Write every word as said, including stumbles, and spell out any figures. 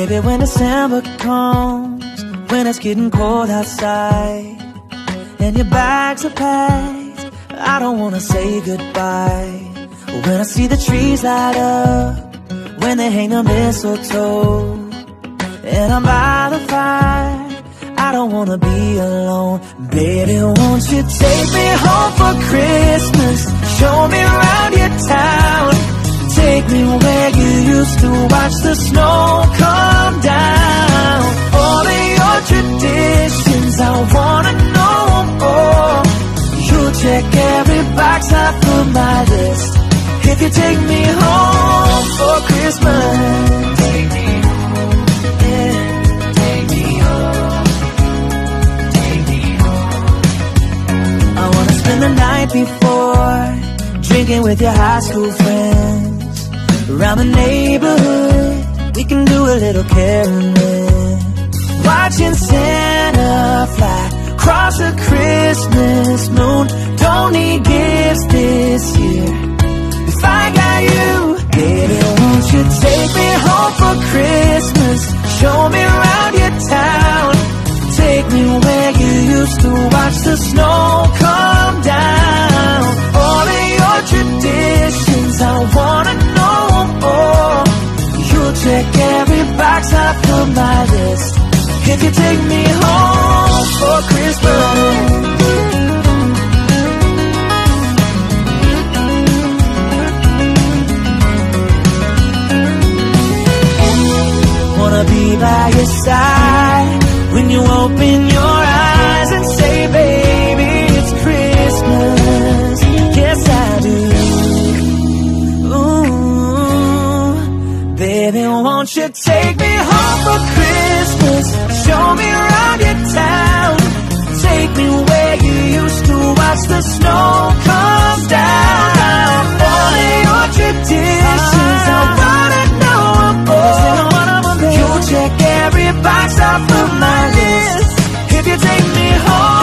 Baby, when December comes, when it's getting cold outside and your bags are packed, I don't wanna say goodbye. When I see the trees light up, when they hang the mistletoe, and I'm by the fire, I don't wanna be alone. Baby, won't you take me home for Christmas? Show me around your town. Take me where you used to watch the snow come down. All of your traditions, I wanna know more. You check every box off of my list. If you take me home for Christmas, take me home, yeah. Take me home, take me home. I wanna spend the night before, drinking with your high school friends. Around the neighborhood, we can do a little caroling, watching Santa fly across the Christmas moon. Don't need gifts this year if I got you. Baby, won't you take me home for Christmas? Show me around your town. Take me where you used to watch the snow come down. All of your traditions, I wanna know more. You'll check every box off of my list if you take me home for Christmas. Wanna be by your side when you open your eyes and say, baby, it's Christmas. Yes, I do. Ooh, baby, won't you take me home for Christmas? Show me around your town. Take me where you used to watch the snow come down. All of your traditions, I wanna know more. You check every box off of my list if you take me home.